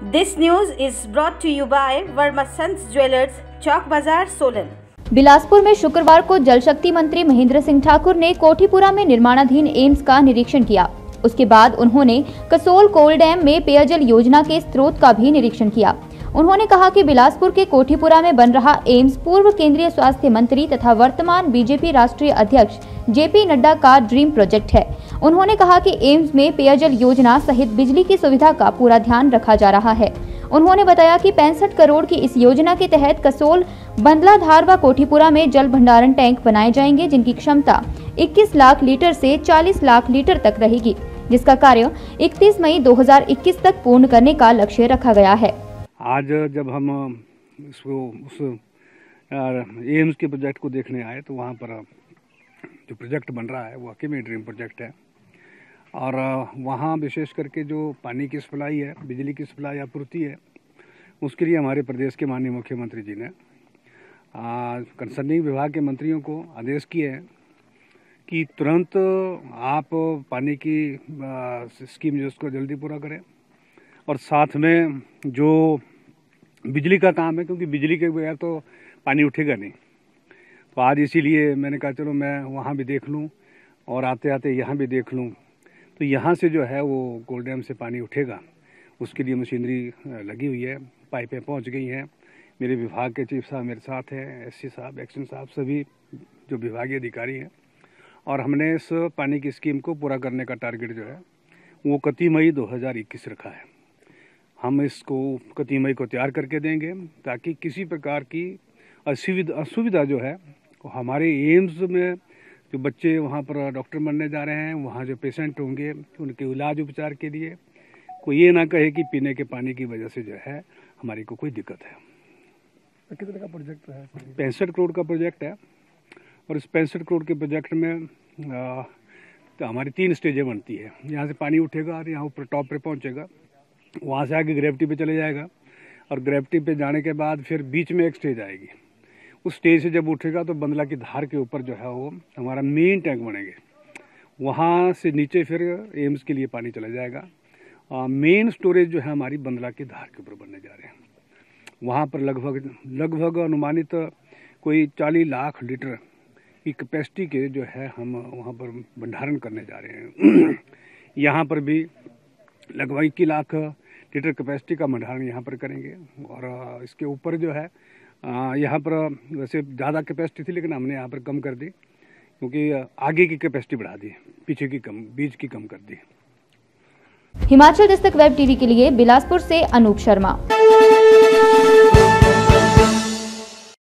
This news is brought to you by Verma Sons Jewelers, चौक बाजार, सोलन। बिलासपुर में शुक्रवार को जल शक्ति मंत्री महेंद्र सिंह ठाकुर ने कोठीपुरा में निर्माणाधीन एम्स का निरीक्षण किया। उसके बाद उन्होंने कसोल कोल डैम में पेयजल योजना के स्रोत का भी निरीक्षण किया। उन्होंने कहा कि बिलासपुर के कोठीपुरा में बन रहा एम्स पूर्व केंद्रीय स्वास्थ्य मंत्री तथा वर्तमान बीजेपी राष्ट्रीय अध्यक्ष जेपी नड्डा का ड्रीम प्रोजेक्ट है। उन्होंने कहा कि एम्स में पेयजल योजना सहित बिजली की सुविधा का पूरा ध्यान रखा जा रहा है। उन्होंने बताया कि 65 करोड़ की इस योजना के तहत कसोल, बंदला, धार व कोठीपुरा में जल भंडारण टैंक बनाए जाएंगे, जिनकी क्षमता 21 लाख लीटर से 40 लाख लीटर तक रहेगी, जिसका कार्य 31 मई 2021 तक पूर्ण करने का लक्ष्य रखा गया है। आज जब हम उस एम्स के प्रोजेक्ट को देखने आए तो वहाँ पर जो प्रोजेक्ट बन रहा है वो वाकई में ड्रीम प्रोजेक्ट है। और वहाँ विशेष करके जो पानी की सप्लाई है, बिजली की सप्लाई आपूर्ति है, उसके लिए हमारे प्रदेश के माननीय मुख्यमंत्री जी ने कंसर्निंग विभाग के मंत्रियों को आदेश किए हैं कि तुरंत आप पानी की स्कीम जो उसको जल्दी पूरा करें, और साथ में जो बिजली का काम है, क्योंकि बिजली के बगैर तो पानी उठेगा नहीं। तो आज इसीलिए मैंने कहा चलो मैं वहाँ भी देख लूँ और आते आते यहाँ भी देख लूँ। तो यहाँ से जो है वो कोल डैम से पानी उठेगा, उसके लिए मशीनरी लगी हुई है, पाइपें पहुँच गई हैं। मेरे विभाग के चीफ साहब मेरे साथ हैं, एससी साहब, एक्शन साहब, सभी जो विभागीय अधिकारी हैं। और हमने इस पानी की स्कीम को पूरा करने का टारगेट जो है वो 31 मई 2021 रखा है। हम इसको 31 मई को तैयार करके देंगे ताकि किसी प्रकार की असुविधा जो है हमारे एम्स में जो बच्चे वहाँ पर डॉक्टर बनने जा रहे हैं, वहाँ जो पेशेंट होंगे उनके इलाज उपचार के लिए कोई ये ना कहे कि पीने के पानी की वजह से जो है हमारी को कोई दिक्कत है। कितने का प्रोजेक्ट है? 65 करोड़ का प्रोजेक्ट है। और इस 65 करोड़ के प्रोजेक्ट में तो हमारी 3 स्टेजें बनती है। यहाँ से पानी उठेगा और यहाँ ऊपर टॉप पे पहुँचेगा, वहाँ से आगे ग्रेविटी पे चले जाएगा, और ग्रेविटी पे जाने के बाद फिर बीच में एक स्टेज आएगी। उस स्टेज से जब उठेगा तो बंदला की धार के ऊपर जो है वो हमारा मेन टैंक बनेंगे। वहाँ से नीचे फिर एम्स के लिए पानी चला जाएगा। मेन स्टोरेज जो है हमारी बंदला की धार के ऊपर बनने जा रहे हैं। वहाँ पर लगभग अनुमानित कोई 40 लाख लीटर की कैपेसिटी के जो है हम वहाँ पर भंडारण करने जा रहे हैं। यहाँ पर भी लगभग 21 लाख लीटर कैपेसिटी का भंडारण यहाँ पर करेंगे। और इसके ऊपर जो है यहाँ पर वैसे ज़्यादा कैपेसिटी थी, लेकिन हमने यहाँ पर कम कर दी, क्योंकि आगे की कैपेसिटी बढ़ा दी, पीछे की कम, बीच की कम कर दी। हिमाचल दस्तक वेब टीवी के लिए बिलासपुर से अनूप शर्मा।